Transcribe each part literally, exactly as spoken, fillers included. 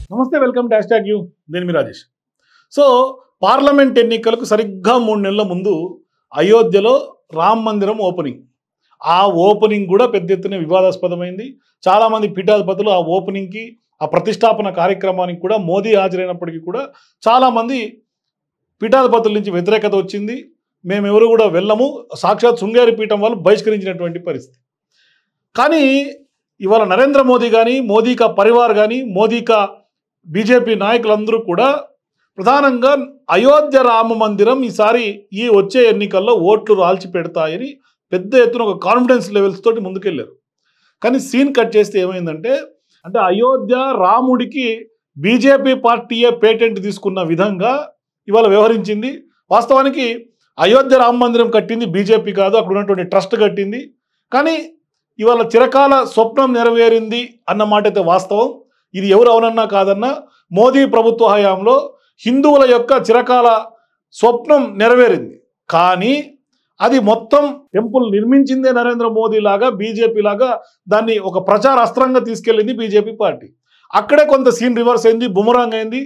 నమస్తే, welcome to hashtag you. నేను మీ Rajesh. So parliament ఎన్నికలకు సరిగ్గా మూడు నెలల ముందు అయోధ్యలో రామ్ మందిరం ఓపెనింగ్. ఆ ఓపెనింగ్ కూడా పెద్ద ఎత్తున వివాదాస్పదమైంది. చాలామంది పీఠాధిపతులు ఆ ఓపెనింగ్కి, ఆ ప్రతిష్టాపన కార్యక్రమానికి కూడా మోదీ హాజరైనప్పటికీ కూడా చాలామంది పీఠాధిపతుల నుంచి వ్యతిరేకత వచ్చింది. మేమెవరు కూడా వెళ్ళము, సాక్షాత్ శృంగేరి పీఠం వాళ్ళు బహిష్కరించినటువంటి పరిస్థితి. కానీ ఇవాళ నరేంద్ర మోదీ కానీ, మోదీ కా పరివార్ కానీ, మోదీ కా బీజేపీ నాయకులందరూ కూడా ప్రధానంగా అయోధ్య రామ మందిరం ఈసారి ఈ వచ్చే ఎన్నికల్లో ఓట్లు రాల్చి పెడతాయని పెద్ద ఎత్తున ఒక కాన్ఫిడెన్స్ లెవెల్స్ తోటి ముందుకెళ్ళారు. కానీ సీన్ కట్ చేస్తే ఏమైందంటే, అంటే అయోధ్య రాముడికి బీజేపీ పార్టీయే పేటెంట్ తీసుకున్న విధంగా ఇవాళ వ్యవహరించింది. వాస్తవానికి అయోధ్య రామ మందిరం కట్టింది బీజేపీ కాదు, అక్కడ ఉన్నటువంటి ట్రస్ట్ కట్టింది. కానీ ఇవాళ చిరకాల స్వప్నం నెరవేరింది అన్న మాట అయితే వాస్తవం. ఇది ఎవరు అవునన్నా కాదన్నా మోదీ ప్రభుత్వ హయాంలో హిందువుల యొక్క చిరకాల స్వప్నం నెరవేరింది. కానీ అది మొత్తం టెంపుల్ నిర్మించిందే నరేంద్ర మోదీ లాగా, బీజేపీ లాగా దాన్ని ఒక ప్రచార అస్త్రంగా తీసుకెళ్ళింది బీజేపీ పార్టీ. అక్కడే కొంత సీన్ రివర్స్ అయింది, బుమరాంగ్ అయింది.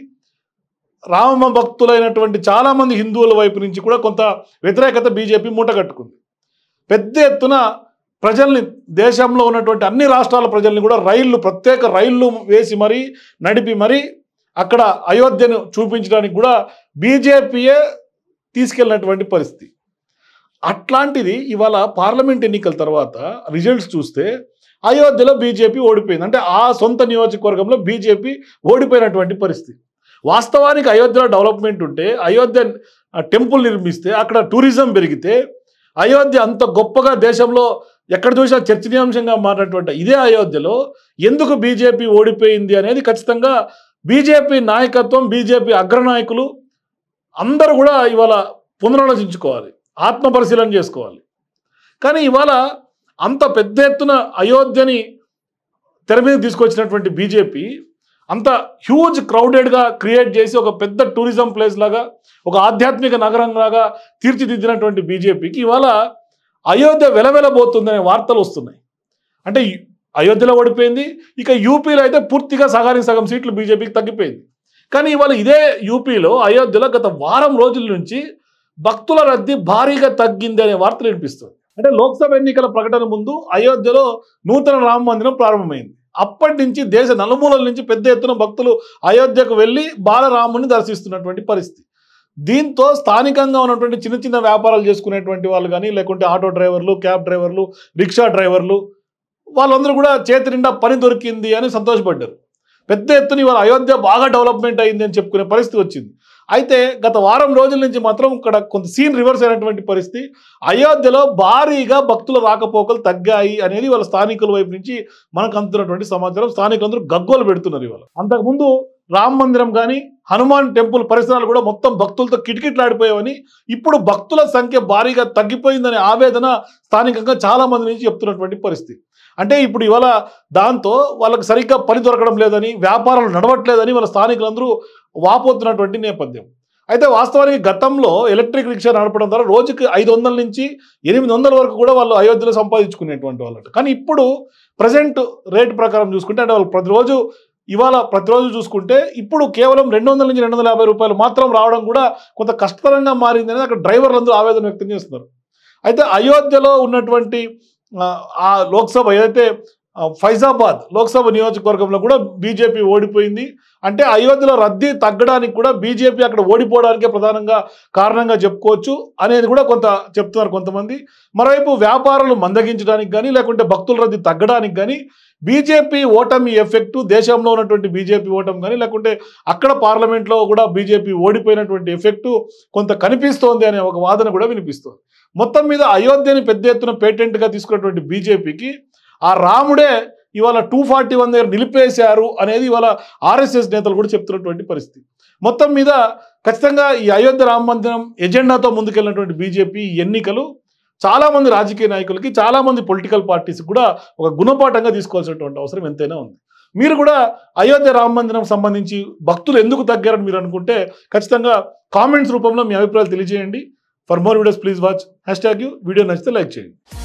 రామ భక్తులైనటువంటి చాలామంది హిందువుల వైపు నుంచి కూడా కొంత వ్యతిరేకత బీజేపీ మూటగట్టుకుంది. పెద్ద ఎత్తున ప్రజల్ని, దేశంలో ఉన్నటువంటి అన్ని రాష్ట్రాల ప్రజల్ని కూడా రైళ్లు, ప్రత్యేక రైళ్లు వేసి మరీ నడిపి మరీ అక్కడ అయోధ్యను చూపించడానికి కూడా బీజేపీయే తీసుకెళ్ళినటువంటి పరిస్థితి. అట్లాంటిది ఇవాళ పార్లమెంట్ ఎన్నికల తర్వాత రిజల్ట్స్ చూస్తే అయోధ్యలో బీజేపీ ఓడిపోయింది. అంటే ఆ సొంత నియోజకవర్గంలో బీజేపీ ఓడిపోయినటువంటి పరిస్థితి. వాస్తవానికి అయోధ్యలో డెవలప్మెంట్ ఉంటే, అయోధ్య టెంపుల్ నిర్మిస్తే, అక్కడ టూరిజం పెరిగితే, అయోధ్య అంత గొప్పగా దేశంలో ఎక్కడ చూసినా చర్చనీయాంశంగా మారినటువంటి ఇదే అయోధ్యలో ఎందుకు బీజేపీ ఓడిపోయింది అనేది ఖచ్చితంగా బీజేపీ నాయకత్వం, బీజేపీ అగ్రనాయకులు అందరూ కూడా ఇవాళ పునరాలోచించుకోవాలి, ఆత్మపరిశీలన చేసుకోవాలి. కానీ ఇవాళ అంత పెద్ద ఎత్తున అయోధ్యని తెర మీద తీసుకొచ్చినటువంటి బీజేపీ అంత హ్యూజ్ క్రౌడెడ్గా క్రియేట్ చేసి ఒక పెద్ద టూరిజం ప్లేస్ లాగా, ఒక ఆధ్యాత్మిక నగరం లాగా తీర్చిదిద్దినటువంటి బీజేపీకి ఇవాళ అయోధ్య వెలవెలబోతుందనే వార్తలు వస్తున్నాయి. అంటే అయోధ్యలో ఓడిపోయింది, ఇక యూపీలో అయితే పూర్తిగా సగానికి సగం సీట్లు బీజేపీకి తగ్గిపోయింది. కానీ ఇవాళ ఇదే యూపీలో అయోధ్యలో గత వారం రోజుల నుంచి భక్తుల రద్దీ భారీగా తగ్గింది అనే వార్తలు వినిపిస్తుంది. అంటే లోక్సభ ఎన్నికల ప్రకటన ముందు అయోధ్యలో నూతన రామ మందిరం ప్రారంభమైంది. అప్పటి నుంచి దేశ నలుమూలల నుంచి పెద్ద ఎత్తున భక్తులు అయోధ్యకు వెళ్ళి బాలరాముని దర్శిస్తున్నటువంటి పరిస్థితి. దీంతో స్థానికంగా ఉన్నటువంటి చిన్న చిన్న వ్యాపారాలు చేసుకునేటువంటి వాళ్ళు కానీ, లేకుంటే ఆటో డ్రైవర్లు, క్యాబ్ డ్రైవర్లు, రిక్షా డ్రైవర్లు, వాళ్ళందరూ కూడా చేతి నిండా పని దొరికింది అని సంతోషపడ్డారు. పెద్ద ఎత్తున ఇవాళ అయోధ్య బాగా డెవలప్మెంట్ అయింది అని చెప్పుకునే పరిస్థితి వచ్చింది. అయితే గత వారం రోజుల నుంచి మాత్రం ఇక్కడ కొంత సీన్ రివర్స్ అయినటువంటి పరిస్థితి. అయోధ్యలో భారీగా భక్తుల రాకపోకలు తగ్గాయి అనేది వాళ్ళ స్థానికుల వైపు నుంచి మనకు అందుతున్నటువంటి సమాచారం. స్థానికులందరూ గగ్గోలు పెడుతున్నారు ఇవాళ. అంతకుముందు రామ మందిరం కానీ, హనుమాన్ టెంపుల్ పరిసరాలు కూడా మొత్తం భక్తులతో కిటకిటలాడిపోయావని, ఇప్పుడు భక్తుల సంఖ్య భారీగా తగ్గిపోయిందనే ఆవేదన స్థానికంగా చాలా మంది నుంచి చెప్తున్నటువంటి పరిస్థితి. అంటే ఇప్పుడు ఇవాళ దాంతో వాళ్ళకి సరిగ్గా పని దొరకడం లేదని, వ్యాపారాలు నడవట్లేదని వాళ్ళ స్థానికులందరూ వాపోతున్నటువంటి నేపథ్యం. అయితే వాస్తవానికి గతంలో ఎలక్ట్రిక్ రిక్షా నడపడం ద్వారా రోజుకి ఐదు వందల నుంచి ఎనిమిది వందల వరకు కూడా వాళ్ళు అయోధ్యలో సంపాదించుకునేటువంటి వాళ్ళు. కానీ ఇప్పుడు ప్రజెంట్ రేట్ ప్రకారం చూసుకుంటే, అంటే వాళ్ళు ప్రతిరోజు ఇవాళ ప్రతిరోజు చూసుకుంటే ఇప్పుడు కేవలం రెండు వందల నుంచి రెండు వందల యాభై రూపాయలు మాత్రం రావడం కూడా కొంత కష్టతరంగా మారింది అనేది అక్కడ డ్రైవర్లందరూ ఆవేదన వ్యక్తం చేస్తున్నారు. అయితే అయోధ్యలో ఉన్నటువంటి ఆ లోక్సభ ఏదైతే ఫైజాబాద్ లోక్సభ నియోజకవర్గంలో కూడా బీజేపీ ఓడిపోయింది. అంటే అయోధ్యలో రద్దీ తగ్గడానికి కూడా బీజేపీ అక్కడ ఓడిపోవడానికే ప్రధానంగా కారణంగా చెప్పుకోవచ్చు అనేది కూడా కొంత చెప్తున్నారు కొంతమంది. మరోవైపు వ్యాపారాలు మందగించడానికి కానీ, లేకుంటే భక్తుల రద్దీ తగ్గడానికి కానీ బీజేపీ ఓటమి ఎఫెక్టు, దేశంలో ఉన్నటువంటి బీజేపీ ఓటమి కానీ, లేకుంటే అక్కడ పార్లమెంట్లో కూడా బీజేపీ ఓడిపోయినటువంటి ఎఫెక్టు కొంత కనిపిస్తోంది అనే ఒక వాదన కూడా వినిపిస్తుంది. మొత్తం మీద అయోధ్యని పెద్ద ఎత్తున పేటెంట్గా తీసుకున్నటువంటి బీజేపీకి ఆ రాముడే ఇవాళ టూ ఫార్టీ వన్ దగ్గర నిలిపేశారు అనేది ఇవాళ ఆర్ఎస్ఎస్ నేతలు కూడా చెప్తున్నటువంటి పరిస్థితి. మొత్తం మీద ఖచ్చితంగా ఈ అయోధ్య రామ మందిరం ఎజెండాతో ముందుకెళ్ళినటువంటి బీజేపీ ఎన్నికలు చాలామంది రాజకీయ నాయకులకి, చాలామంది పొలిటికల్ పార్టీస్కి కూడా ఒక గుణపాఠంగా తీసుకోవాల్సినటువంటి అవసరం ఎంతైనా ఉంది. మీరు కూడా అయోధ్య రామ మందిరం సంబంధించి భక్తులు ఎందుకు తగ్గారని మీరు అనుకుంటే ఖచ్చితంగా కామెంట్స్ రూపంలో మీ అభిప్రాయాలు తెలియజేయండి. For more videos please watch hashtag U. Video నచ్చితే లైక్ చేయండి.